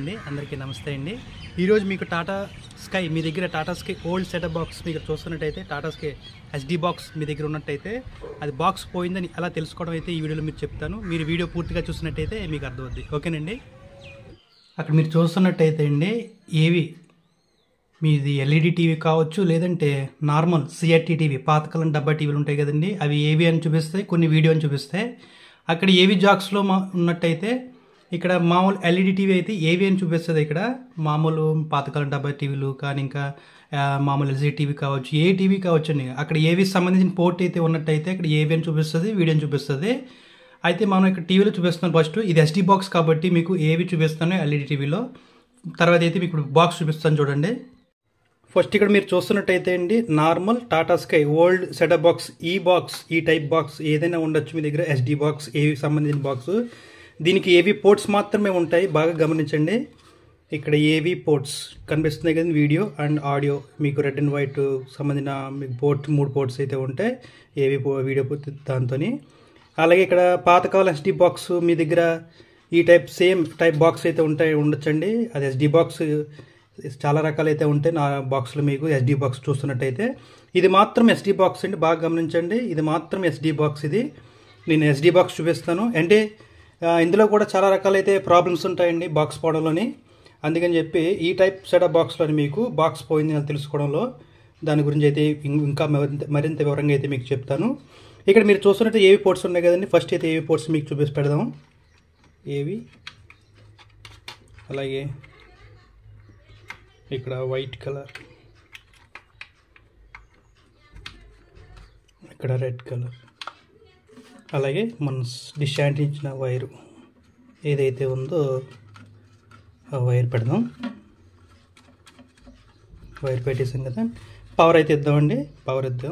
అండి అందరికీ నమస్తే అండి। ఈరోజు మీకు టాటా స్కై మీ దగ్గర Tata Sky old setup box మీకు చూస్తున్నట్టయితే టాటా స్కై ఎస్డి బాక్స్ మీ దగ్గర ఉన్నట్టయితే అది బాక్స్ పోయిందని ఎలా తెలుసుకోవడం అయితే ఈ వీడియోలో మీకు చెప్తాను। మీరు వీడియో పూర్తిగా చూసినట్టయితే మీకు అర్థమవుద్ది, ఓకేనండి। అక్కడ మీరు చూస్తున్నట్టయితే అండి ఏవి మీది ఎల్ఈడి టీవీ కావచ్చు, లేదంటే నార్మల్ సిఆర్టీ టీవీ పాతకాలం డబ్బా టీవీలు ఉంటాయి కదండి, అవి ఏవి అని చూపిస్తాయి, కొన్ని వీడియో అని చూపిస్తాయి। అక్కడ ఏవి జాక్స్లో ఉన్నట్టయితే ఇక్కడ మామూలు ఎల్ఈడి టీవీ అయితే ఏవి అని చూపిస్తుంది। ఇక్కడ మామూలు పాతకాలం డబ్బా టీవీలు కానీ ఇంకా మామూలు ఎల్జీ టీవీ కావచ్చు, ఏ టీవీ కావచ్చు అండి, అక్కడ ఏవి సంబంధించిన పోర్ట్ అయితే ఉన్నట్టయితే అక్కడ ఏవి అని చూపిస్తుంది, వీడియో అని చూపిస్తుంది। అయితే మనం ఇక్కడ టీవీలో చూపిస్తున్నాం ఫస్ట్, ఇది ఎస్డి బాక్స్ కాబట్టి మీకు ఏవి చూపిస్తాను ఎల్ఈడి టీవీలో, తర్వాత అయితే మీకు బాక్స్ చూపిస్తాను చూడండి। ఫస్ట్ ఇక్కడ మీరు చూస్తున్నట్టయితే అండి normal Tata Sky old setup box, ఈ టైప్ బాక్స్ ఏదైనా ఉండొచ్చు మీ దగ్గర, ఎస్డి బాక్స్ ఏవి సంబంధించిన బాక్స్, దీనికి ఏవి పోర్ట్స్ మాత్రమే ఉంటాయి, బాగా గమనించండి। ఇక్కడ ఏవి పోర్ట్స్ కనిపిస్తున్నాయి కదా, వీడియో అండ్ ఆడియో, మీకు రెడ్ అండ్ వైట్ సంబంధించిన మీకు మూడు పోర్ట్స్ అయితే ఉంటాయి ఏవి వీడియో దాంతో। అలాగే ఇక్కడ పాతకాలం ఎస్డి బాక్స్ మీ దగ్గర ఈ టైప్ సేమ్ టైప్ బాక్స్ అయితే ఉండొచ్చండి, అది ఎస్డి బాక్స్ చాలా రకాలైతే ఉంటాయి నా బాక్స్లో। మీకు ఎస్డి బాక్స్ చూస్తున్నట్టయితే ఇది మాత్రం ఎస్డి బాక్స్ అండి, బాగా గమనించండి, ఇది మాత్రం ఎస్డి బాక్స్। ఇది నేను ఎస్డి బాక్స్ చూపిస్తాను, అంటే ఇందులో కూడా చాలా రకాలైతే ప్రాబ్లమ్స్ ఉంటాయండి బాక్స్ పోవడంలోని, అందుకని చెప్పి ఈ టైప్ సెటప్ బాక్స్లోని మీకు బాక్స్ పోయింది అని తెలుసుకోవడంలో దాని గురించి అయితే ఇంకా మరింత వివరంగా అయితే మీకు చెప్తాను। ఇక్కడ మీరు చూస్తున్నట్టు ఏవి పోర్ట్స్ ఉన్నాయి కదండి, ఫస్ట్ అయితే ఏవి పోర్ట్స్ మీకు చూపిసి పెడదాం। ఏవి అలాగే ఇక్కడ వైట్ కలర్, ఇక్కడ రెడ్ కలర్, అలాగే మన డిష్ అంటించిన వైరు ఏదైతే ఉందో ఆ వైర్ పెడదాం। వైర్ పెట్టేసాం కదా, పవర్ అయితే ఇద్దామండి, పవర్ ఇద్దాం।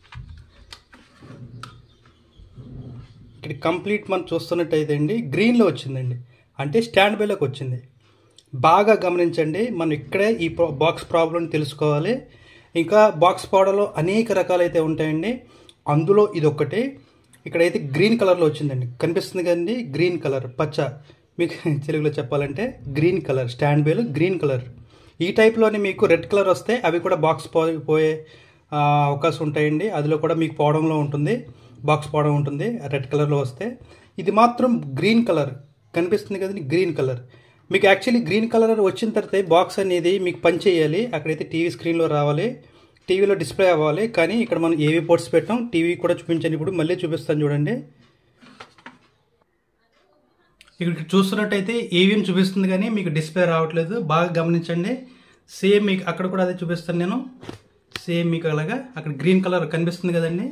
ఇక్కడ కంప్లీట్ మనం చూస్తున్నట్టయితే అండి గ్రీన్లో వచ్చిందండి, అంటే స్టాండ్ బైలోకి వచ్చింది। బాగా గమనించండి, మనం ఇక్కడే ఈ బాక్స్ ప్రాబ్లం తెలుసుకోవాలి। ఇంకా బాక్స్ పోవడంలో అనేక రకాలైతే ఉంటాయండి, అందులో ఇది ఒకటి। ఇక్కడైతే గ్రీన్ కలర్లో వచ్చిందండి, కనిపిస్తుంది కదండి గ్రీన్ కలర్, పచ్చ, మీకు తెలుగులో చెప్పాలంటే గ్రీన్ కలర్, స్టాండ్ బైలో గ్రీన్ కలర్। ఈ టైప్లోనే మీకు రెడ్ కలర్ వస్తే అవి కూడా బాక్స్ పోయే అవకాశం ఉంటాయండి, అందులో కూడా మీకు పోవడంలో ఉంటుంది, బాక్స్ పోవడం ఉంటుంది రెడ్ కలర్లో వస్తే। ఇది మాత్రం గ్రీన్ కలర్ కనిపిస్తుంది కదండి, గ్రీన్ కలర్। మీకు యాక్చువల్లీ గ్రీన్ కలర్ వచ్చిన తర్వాత బాక్స్ అనేది మీకు పని చేయాలి, అక్కడైతే టీవీ స్క్రీన్లో రావాలి, టీవీలో డిస్ప్లే అవ్వాలి, కానీ ఇక్కడ మనం ఏవి పోర్ట్స్ పెట్టాం, టీవీ కూడా చూపించండి, ఇప్పుడు మళ్ళీ చూపిస్తాను చూడండి। ఇక్కడ చూస్తున్నట్టయితే ఏవిఎం చూపిస్తుంది కానీ మీకు డిస్ప్లే రావట్లేదు, బాగా గమనించండి। సేమ్ మీకు అక్కడ కూడా అదే చూపిస్తాను నేను, సేమ్ మీకు అలాగా అక్కడ గ్రీన్ కలర్ కనిపిస్తుంది కదండి,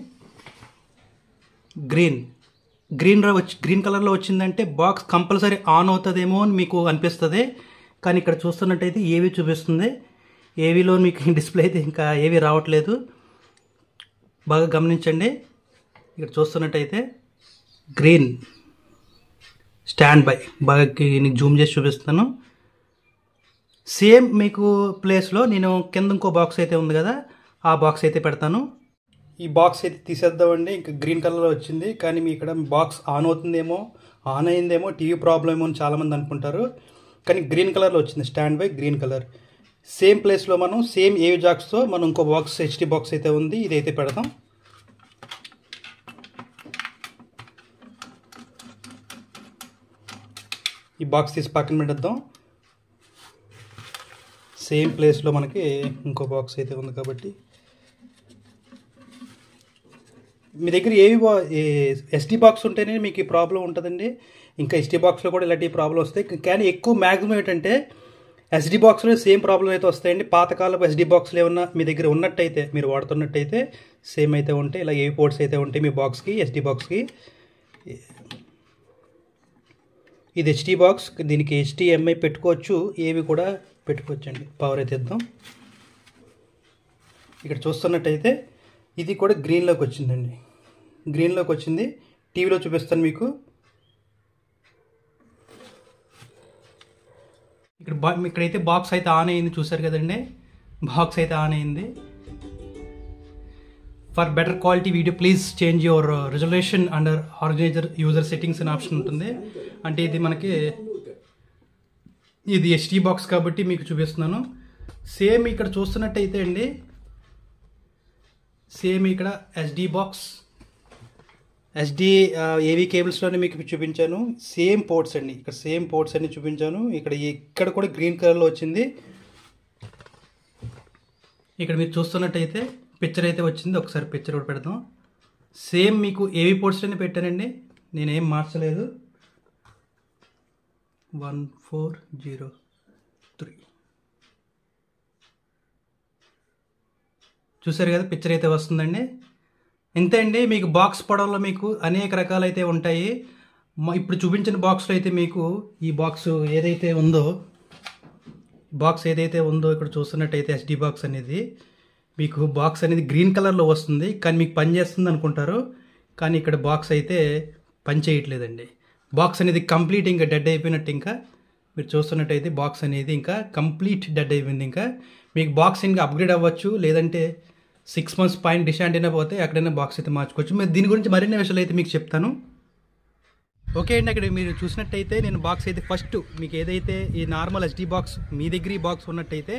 గ్రీన్ కలర్లో వచ్చిందంటే బాక్స్ కంపల్సరీ ఆన్ అవుతుందేమో అని మీకు అనిపిస్తుంది, కానీ ఇక్కడ చూస్తున్నట్టయితే ఏవి చూపిస్తుంది, ఏవీలో మీకు డిస్ప్లే అయితే ఇంకా ఏవి రావట్లేదు, బాగా గమనించండి। ఇక్కడ చూస్తున్నట్టయితే గ్రీన్ స్టాండ్ బై, బాగా నీకు జూమ్ చేసి చూపిస్తాను। సేమ్ మీకు ప్లేస్లో నేను కింద ఇంకో బాక్స్ అయితే ఉంది కదా, ఆ బాక్స్ అయితే పెడతాను। ఈ బాక్స్ అయితే తీసేద్దామండి, ఇంకా గ్రీన్ కలర్లో వచ్చింది, కానీ మీ ఇక్కడ బాక్స్ ఆన్ అవుతుందేమో, ఆన్ అయిందేమో, టీవీ ప్రాబ్లం ఏమో అని చాలామంది అనుకుంటారు, కానీ గ్రీన్ కలర్లో వచ్చింది, stand by green colour. Same ప్లేస్లో మనం సేమ్ ఏవి జాక్స్తో మనం ఇంకో బాక్స్ హెచ్డి బాక్స్ అయితే ఉంది, ఇదైతే పెడతాం। ఈ బాక్స్ తీసి పక్కన పెట్టేద్దాం, సేమ్ ప్లేస్లో మనకి ఇంకో బాక్స్ అయితే ఉంది కాబట్టి। మీ దగ్గర ఏవి ఎస్డి బాక్స్ ఉంటేనే మీకు ఈ ప్రాబ్లం ఉంటుందండి, ఇంకా ఎస్డి బాక్స్లో కూడా ఇలాంటి ప్రాబ్లం వస్తాయి, కానీ ఎక్కువ మ్యాక్సిమం ఏంటంటే ఎస్డి బాక్స్లో సేమ్ ప్రాబ్లం అయితే వస్తాయండి। పాతకాలపు ఎస్డి బాక్స్లు ఏమన్నా మీ దగ్గర ఉన్నట్టయితే, మీరు వాడుతున్నట్టయితే సేమ్ అయితే ఉంటాయి, ఇలా ఏవి పోర్ట్స్ అయితే ఉంటాయి మీ బాక్స్కి, ఎస్డి బాక్స్కి। ఇది హెచ్డి బాక్స్, దీనికి HDMI పెట్టుకోవచ్చు, ఏవి కూడా పెట్టుకోవచ్చు అండి। పవర్ అయితే ఇద్దాం। ఇక్కడ చూస్తున్నట్టయితే ఇది కూడా గ్రీన్లోకి వచ్చిందండి, గ్రీన్లోకి వచ్చింది, టీవీలో చూపిస్తాను మీకు। ఇక్కడైతే బాక్స్ అయితే ఆన్ అయింది, చూసారు కదండి, బాక్స్ అయితే ఆన్ అయింది। For better quality video please change your resolution under organizer user settings అనే ఆప్షన్ ఉంటుంది, అంటే ఇది మనకి ఇది ఎస్టీ బాక్స్ కాబట్టి మీకు చూపిస్తున్నాను. సేమ్ ఇక్కడ చూస్తున్నట్టయితే అండి, సేమ్ ఇక్కడ ఎస్డి బాక్స్, ఎస్డి ఏవీ కేబుల్స్లోనే మీకు చూపించాను. సేమ్ పోర్ట్స్ అండి, ఇక్కడ సేమ్ పోర్ట్స్ అన్ని చూపించాను. ఇక్కడ కూడా గ్రీన్ కలర్లో వచ్చింది. ఇక్కడ మీరు చూస్తున్నట్టయితే పిక్చర్ అయితే వచ్చింది. ఒకసారి పిక్చర్ కూడా పెడదాం. సేమ్ మీకు ఏవీ పోర్ట్స్లోనే పెట్టానండి, నేనేం మార్చలేదు. 1403 చూసారు కదా, పిక్చర్ అయితే వస్తుందండి. ఇంతే అండి. మీకు బాక్స్ పొడవులో మీకు అనేక రకాలైతే ఉంటాయి. ఇప్పుడు చూపించిన బాక్స్లో అయితే మీకు ఈ బాక్స్ ఏదైతే ఉందో ఇక్కడ చూస్తున్నట్టయితే ఎస్డి బాక్స్ అనేది మీకు బాక్స్ అనేది గ్రీన్ కలర్లో వస్తుంది. కానీ మీకు పని చేస్తుంది అనుకుంటారు, కానీ ఇక్కడ బాక్స్ అయితే పని చేయట్లేదండి. బాక్స్ అనేది కంప్లీట్ ఇంకా డెడ్ అయిపోయినట్టు. ఇంకా మీరు చూస్తున్నట్టయితే బాక్స్ అనేది ఇంకా కంప్లీట్ డెడ్ అయిపోయింది. ఇంకా మీకు బాక్స్ ఇంకా అప్గ్రేడ్ అవ్వచ్చు, లేదంటే 6 months పైన డిష్ అయినా పోతే ఎక్కడైనా బాక్స్ అయితే మార్చుకోవచ్చు. మీరు దీని గురించి మరిన్ని విషయాలు అయితే మీకు చెప్తాను. ఓకే అండి, అక్కడ మీరు చూసినట్టయితే నేను బాక్స్ అయితే ఫస్ట్ మీకు ఏదైతే ఈ నార్మల్ ఎస్డి బాక్స్ మీ దగ్గర ఈ బాక్స్ ఉన్నట్టయితే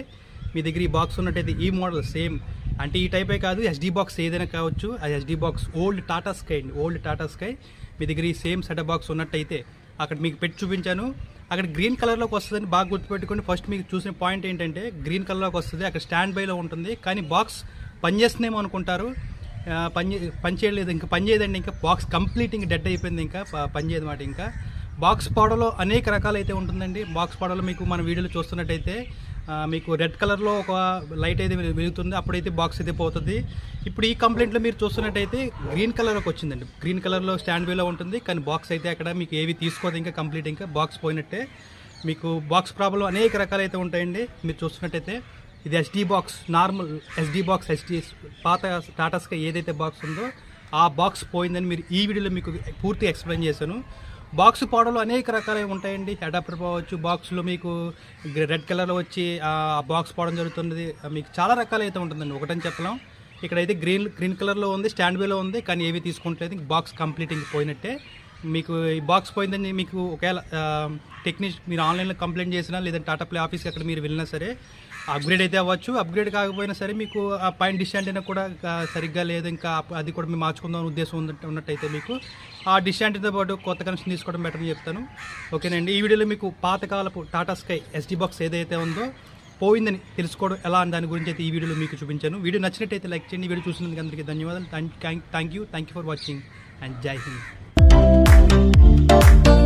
ఈ మోడల్ సేమ్ అంటే ఈ టైపే కాదు, ఎస్డి బాక్స్ ఏదైనా కావచ్చు. ఆ SD box old Tata Sky అండి, ఓల్డ్ టాటా స్కై మీ దగ్గర ఈ సేమ్ సెటప్ బాక్స్ ఉన్నట్టయితే అక్కడ మీకు పెట్టి చూపించాను. అక్కడ గ్రీన్ కలర్లోకి వస్తుందని బాగా గుర్తుపెట్టుకోండి. ఫస్ట్ మీకు చూసిన పాయింట్ ఏంటంటే గ్రీన్ కలర్లోకి వస్తుంది, అక్కడ స్టాండ్ బైలో ఉంటుంది. కానీ బాక్స్ పనిచేస్తుందేమో అనుకుంటారు, పని చేయలేదు. ఇంకా పని చేయదండి, ఇంకా బాక్స్ కంప్లీట్ ఇంకా డెడ్ అయిపోయింది, ఇంకా పని చేయదు మాట. ఇంకా బాక్స్ పౌడర్లో అనేక రకాలైతే ఉంటుందండి. బాక్స్ పౌడర్లో మీకు మన వీడియోలో చూస్తున్నట్టయితే మీకు రెడ్ కలర్లో ఒక లైట్ అయితే వెలుగుతుంది, అప్పుడైతే బాక్స్ అయితే పోతుంది. ఇప్పుడు ఈ కంప్లైంట్లో మీరు చూస్తున్నట్టయితే గ్రీన్ కలర్లోకి వచ్చిందండి. గ్రీన్ కలర్లో స్టాండ్ బైలో ఉంటుంది, కానీ బాక్స్ అయితే అక్కడ మీకు ఏవి తీసుకోదు, ఇంకా కంప్లీట్ ఇంకా బాక్స్ పోయినట్టే. మీకు బాక్స్ ప్రాబ్లం అనేక రకాలైతే ఉంటాయండి. మీరు చూస్తున్నట్టయితే ఇది SD box, normal SD box, పాత టాటా స్కై ఏదైతే బాక్స్ ఉందో ఆ బాక్స్ పోయిందని మీరు ఈ వీడియోలో మీకు పూర్తిగా ఎక్స్ప్లెయిన్ చేశాను. బాక్స్ పౌడర్లో అనేక రకాలే ఉంటాయండి. అడాప్టర్ పోవచ్చు, బాక్స్లో మీకు రెడ్ కలర్లో వచ్చి ఆ బాక్స్ పోవడం జరుగుతుంది. మీకు చాలా రకాలైతే ఉంటుందండి, ఒకటని చెప్పలేం. ఇక్కడైతే గ్రీన్ కలర్లో ఉంది, స్టాండ్ బైలో ఉంది, కానీ ఏవి తీసుకుంటలేదు. బాక్స్ కంప్లీట్ ఇంక పోయినట్టే. మీకు ఈ బాక్స్ పోయిందని మీకు ఒకవేళ మీరు ఆన్లైన్లో కంప్లైంట్ చేసినా, లేదంటే టాటా ప్లే ఆఫీస్కి అక్కడ మీరు వెళ్ళినా సరే అప్గ్రేడ్ అయితే అవ్వచ్చు. అప్గ్రేడ్ కాకపోయినా సరే మీకు ఆ పైన డిష్ యాంటెన్నా కూడా సరిగ్గా లేదు, ఇంకా అది కూడా మేము మార్చుకుందాం ఉద్దేశం ఉన్నట్టయితే మీకు ఆ డిష్ యాంటెన్నాతో పాటు కొత్త కనెక్షన్ తీసుకోవడం బెటర్ అని చెప్తాను. ఓకేనండి, ఈ వీడియోలో మీకు పాతకాలపు టాటా స్కై ఎస్డి బాక్స్ ఏదైతే ఉందో పోయిందని తెలుసుకోవడం ఎలా అని దాని గురించి అయితే ఈ వీడియోలో మీకు చూపించాను. వీడియో నచ్చినట్టయితే లైక్ చేయండి. వీడియో చూసినందుకు అందరికీ ధన్యవాదాలు. Thank you for watching and జై హింద్.